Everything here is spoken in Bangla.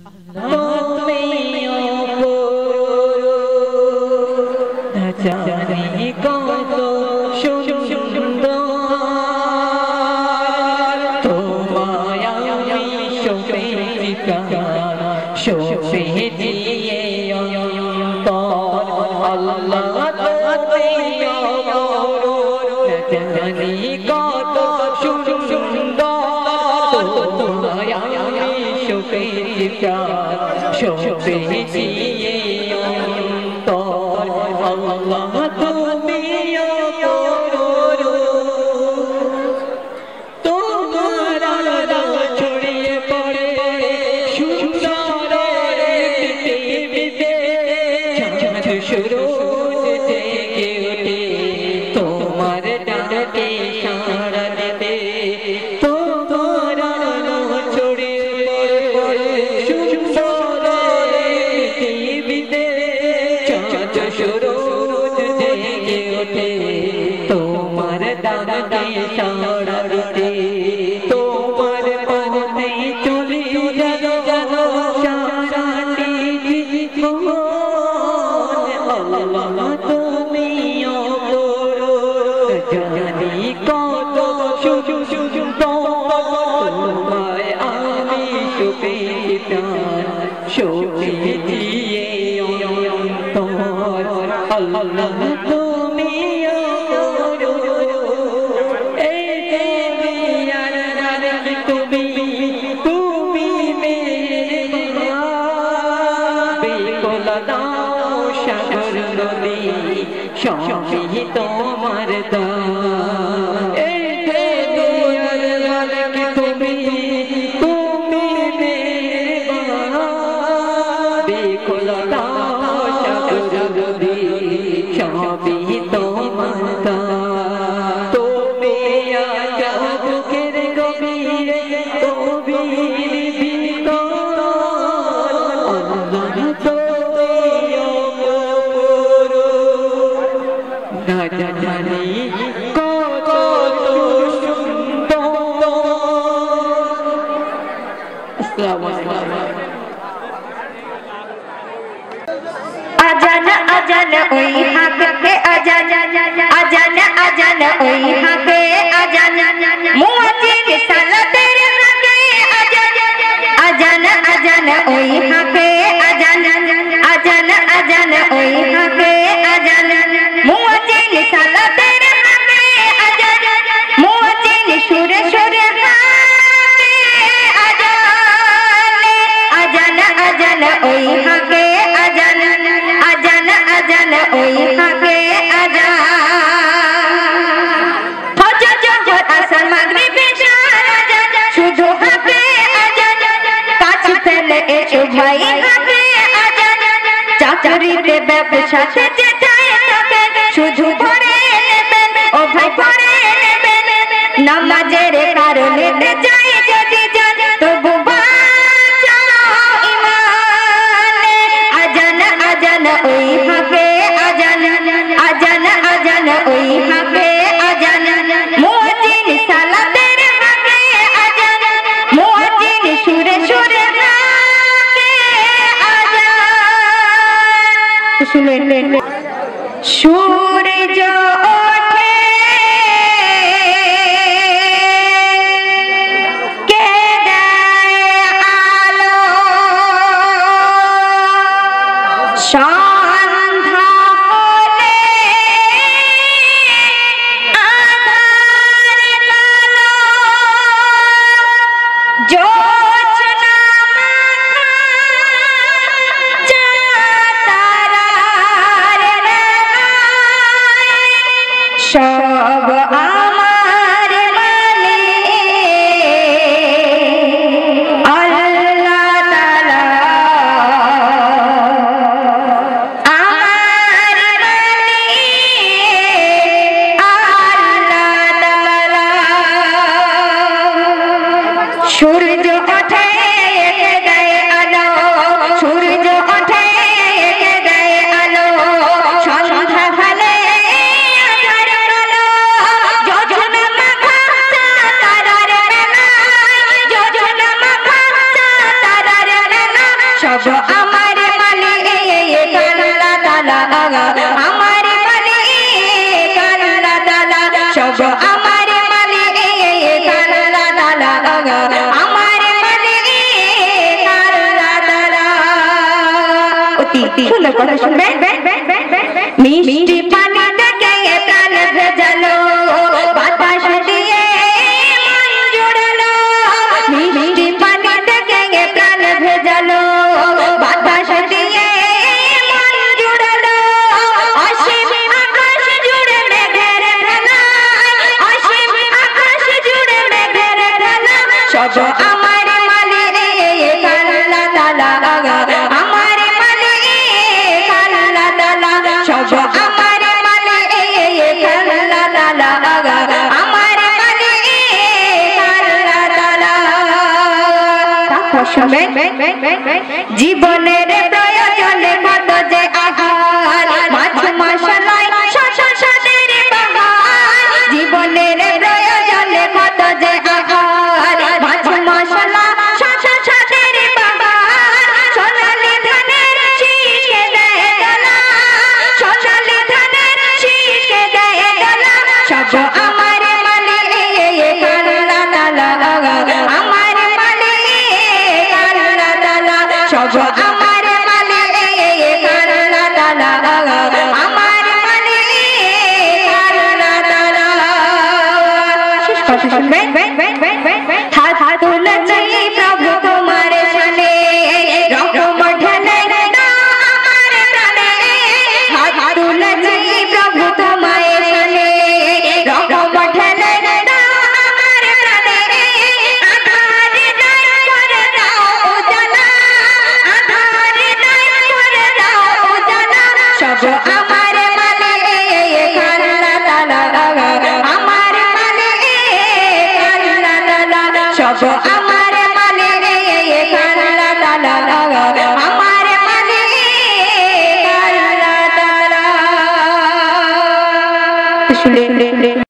জানি কত সুন্দর তোমায় আমি শোভেছি প্রাণ শোভেছি অন্তর আল্লাহ জানি কত সুন্দর তোমায় আমি শোভেছি প্রাণ শোভেছি অন্তর আল্লাহ তুমি তোমার আলো ছড়িয়ে পড়ে সুন্দর পৃথিবীতে চাঁদ সূরজ জেগে ওঠে তোমার ডাকে সাড়া দিতে তোমার আলো ছড়িয়ে পড়ে সুন্দর পৃথিবীতে চাঁদ সূরজ জেগে ওঠে তোমার ডাকে সাড়া দিতে তোমার পথে চলি যেন সারাটি জীবন আল্লাহ তুমি অপর জানি কত সুন্দর তোমায় আমি শোভেছি প্রাণ শোভেছি অন্তর আল্লাহ তুমি অপর এই দুনিয়ার রানী তুমি মেরে বিকল দাও সাগর নদী সবই তোমার দান এই দুনিয়ার রানী তুমি মেরে বিকল দাও সাগর নদী সবই তোমার দান তুমি আছো বুকের গভীরে গভীর ভিতর আল্লাহ তুমি অপর না জানি কত সুন্দর আসসালামু আলাইকুম আজান আজান ওই হাকে আজান আজান আজান ওই হাকে আজান মুয়াজ্জিন সালাতের হাকে আজান আজান আজান ওই হাকে আজান আজান আজান ওই হাকে আজান মুয়াজ্জিন সালাতের হাকে আজান মুয়াজ্জিন সুরে সুরে হাকে আজান আজান আজান ওই হাকে আজান আজান আজান ওই হাকে আজান ফজর জোহর আসর মাগরিব এশা আজান শুধু হাকে আজান কাছ ফেলে এসো ভাই হাকে আজান চাকরিতে ব্যবসাতে যেটাই থাকে শুধু ভরে নেবেন ও ভাই ভরে নেবেন নামাজের কারণে যাই যদি জান তবু ওই হাকে আজান আজান আজান ওই হাকে আজান মুয়াজ্জিন সালাতের হাকে আজান মুয়াজ্জিন সুরে সুরে হাকে আজান শুনেন সূর্য ওঠে কে দেয় আলো সন্ধ্যা হলে আঁধার কালো জোছনা মাখা চাঁদ-তারার রাঙায় সব আমার মালিক আল্লাহ তাআলা সূর্য ওঠে একে দেয় আলো সূর্য ওঠে একে দেয় আলো সন্ধ্যা হলে আঁধার কালো যোজনা মাখা তারার রাঙায় যোজনা মাখা তারার রাঙায় কথা শুনবেন মিষ্টি পানি থেকে প্রাণ ভেজালো বাতাস দিয়ে মন জুড়ালো মিষ্টি পানি থেকে প্রাণ ভেজালো বাতাস দিয়ে মন জুড়ালো অসীম আকাশ জুড়ে মেঘের খেলা অসীম আকাশ জুড়ে মেঘের খেলা সব আমার মালিক আল্লাহ তাআলা আমার মালিক আল্লাহ তাআলা সব আমার মালিক আল্লাহ তাআলা আমার মালিক আল্লাহ তাআলা শুনবেন জীবনের প্রয়োজনে কত যে আহার মাছ মশলায় শশাদের বাহার জীবনের প্রয়োজনে কত যে আহার মাছ মশলা শশাদের বাহার সোনালী ধানের শীষে দেয় দোলা সোনালী ধানের শীষে দেয় দোলা সব আমার মালিক আল্লাহ তাআলা আমার মালিক আল্লাহ তাআলা সব আমার মালিক আল্লাহ তাআলা আমার মালিক আল্লাহ তাআলা শেষ কথা শুনবেন হাত তুলেছি প্রভু তোমার শানে রকম ঢেলে দাও আমার প্রাণে হাত তুলেছি প্রভু তোমার শানে রকম ঢেলে দাও আমার প্রাণে আধারে নাই করে দাও উজালা আধারে নাই করে দাও উজালা সব আমার মালিক আল্লাহ তাআলা আমার মালিক আল্লাহ তাআলা সব